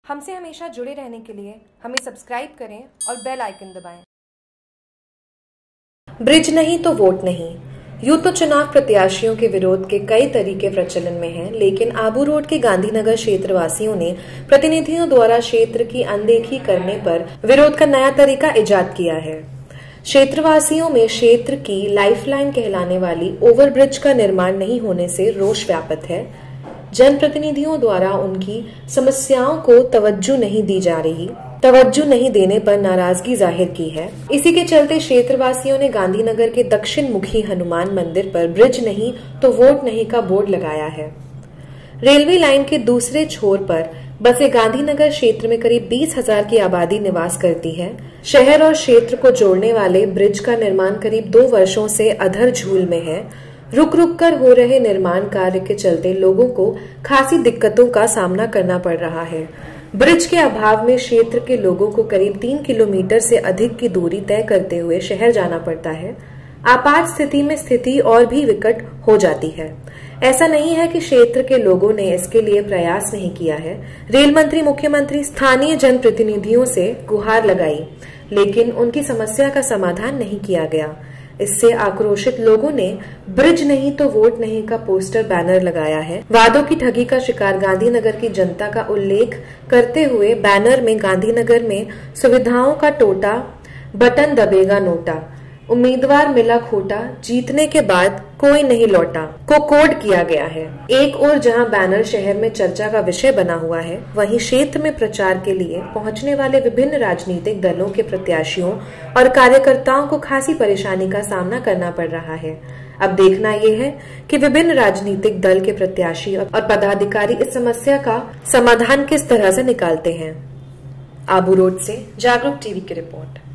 हमसे हमेशा जुड़े रहने के लिए हमें सब्सक्राइब करें और बेल आइकन दबाएं। ब्रिज नहीं तो वोट नहीं, यूं तो चुनाव प्रत्याशियों के विरोध के कई तरीके प्रचलन में हैं, लेकिन आबू रोड के गांधीनगर क्षेत्रवासियों ने प्रतिनिधियों द्वारा क्षेत्र की अनदेखी करने पर विरोध का नया तरीका इजाद किया है। क्षेत्रवासियों में क्षेत्र की लाइफलाइन कहलाने वाली ओवरब्रिज का निर्माण नहीं होने से रोष व्याप्त है। जनप्रतिनिधियों द्वारा उनकी समस्याओं को तवज्जो नहीं दी जा रही, तवज्जो नहीं देने पर नाराजगी जाहिर की है। इसी के चलते क्षेत्रवासियों ने गांधीनगर के दक्षिण मुखी हनुमान मंदिर पर ब्रिज नहीं तो वोट नहीं का बोर्ड लगाया है। रेलवे लाइन के दूसरे छोर पर बसे गांधीनगर क्षेत्र में करीब 20,000 की आबादी निवास करती है। शहर और क्षेत्र को जोड़ने वाले ब्रिज का निर्माण करीब 2 वर्षों से अधर झूल में है। रुक रुक कर हो रहे निर्माण कार्य के चलते लोगों को खासी दिक्कतों का सामना करना पड़ रहा है। ब्रिज के अभाव में क्षेत्र के लोगों को करीब 3 किलोमीटर से अधिक की दूरी तय करते हुए शहर जाना पड़ता है। आपात स्थिति में स्थिति और भी विकट हो जाती है। ऐसा नहीं है कि क्षेत्र के लोगों ने इसके लिए प्रयास नहीं किया है। रेल मंत्री, मुख्यमंत्री, स्थानीय जनप्रतिनिधियों से गुहार लगाई, लेकिन उनकी समस्या का समाधान नहीं किया गया। इससे आक्रोशित लोगों ने ब्रिज नहीं तो वोट नहीं का पोस्टर बैनर लगाया है। वादों की ठगी का शिकार गांधीनगर की जनता का उल्लेख करते हुए बैनर में गांधीनगर में सुविधाओं का टोटा, बटन दबेगा नोटा, उम्मीदवार मिला खोटा, जीतने के बाद कोई नहीं लौटा को कोड किया गया है। एक और जहां बैनर शहर में चर्चा का विषय बना हुआ है, वहीं क्षेत्र में प्रचार के लिए पहुंचने वाले विभिन्न राजनीतिक दलों के प्रत्याशियों और कार्यकर्ताओं को खासी परेशानी का सामना करना पड़ रहा है। अब देखना ये है कि विभिन्न राजनीतिक दल के प्रत्याशी और पदाधिकारी इस समस्या का समाधान किस तरह से निकालते हैं। आबू रोड से जागरूक टीवी की रिपोर्ट।